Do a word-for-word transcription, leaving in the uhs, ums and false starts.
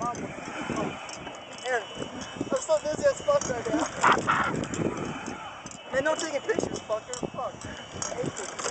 Aaron, I'm so busy as fuck right now. Man, don't take pictures, fucker. Fuck.